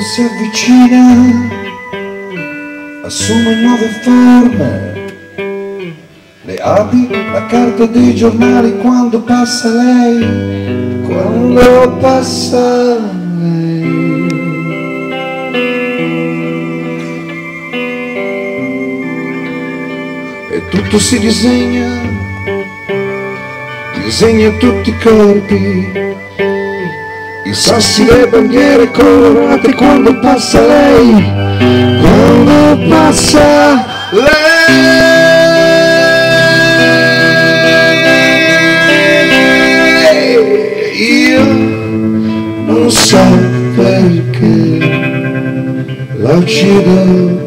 si avvicina, assume nuove forme, le api, la carta dei giornali quando passa lei, quando passa lei. E tutto si disegna tutti i corpi, i sassi, le bandiere colorate quando passa lei, quando passa lei. Io non so perché la uccido.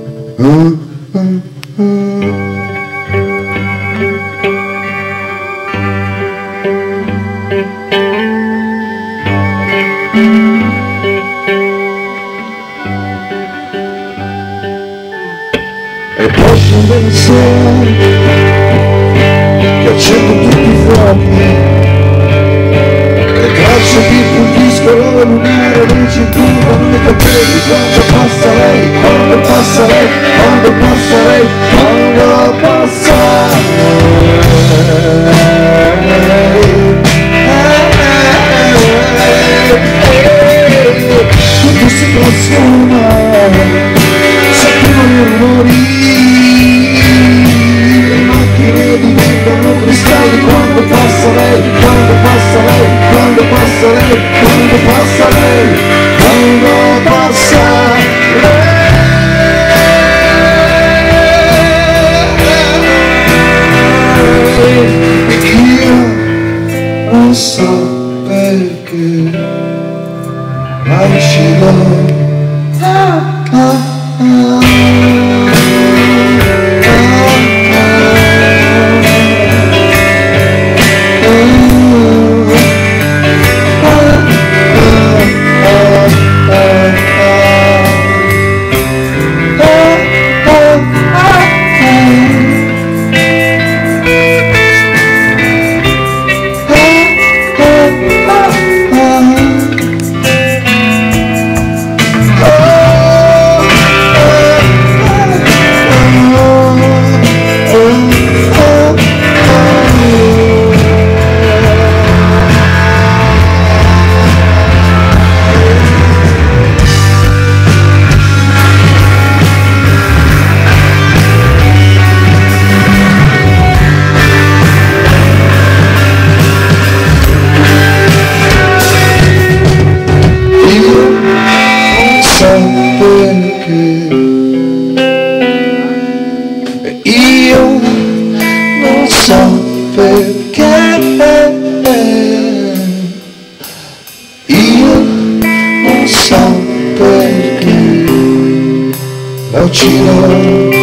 E poi scende il sole che accende tutti i fuochi, le tracce di puliscono la lunare, le circondano i capelli quando passa lei, quando passa lei, quando passa lei, quando passa lei. Tutto si trasforma, sentono i rumori, diventano cristalli quando passa lei, quando passa lei, quando passa lei, quando passa lei, quando passa lei. Io non so perché la uccido. Io non so perché, io non so perché la uccido.